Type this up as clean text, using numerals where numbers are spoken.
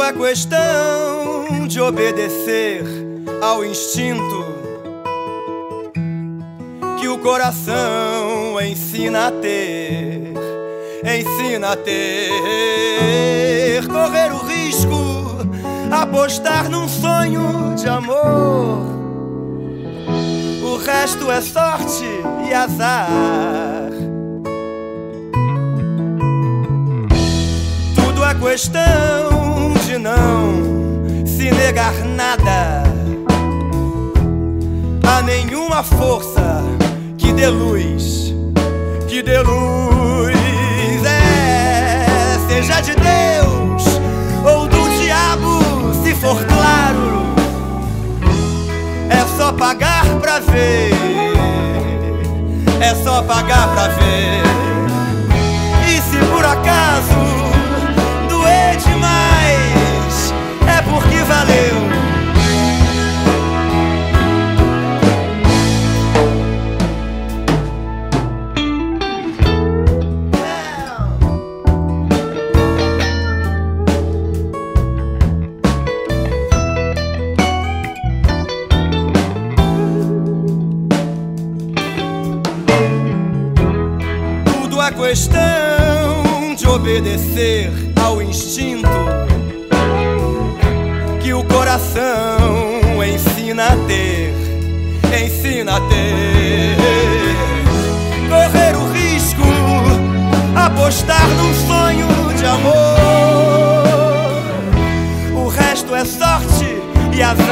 é questão de obedecer ao instinto que o coração ensina a ter. Ensina a ter, correr o risco, apostar num sonho de amor. O resto é sorte e azar. Tudo é questão de não se negar nada a nenhuma força que dê luz, que dê luz. Seja de Deus ou do diabo, se for claro, é só pagar pra ver, é só pagar pra ver. E se por acaso doer demais, é porque valeu. A questão de obedecer ao instinto que o coração ensina a ter, ensina a ter. Correr o risco, apostar num sonho de amor. O resto é sorte e azar.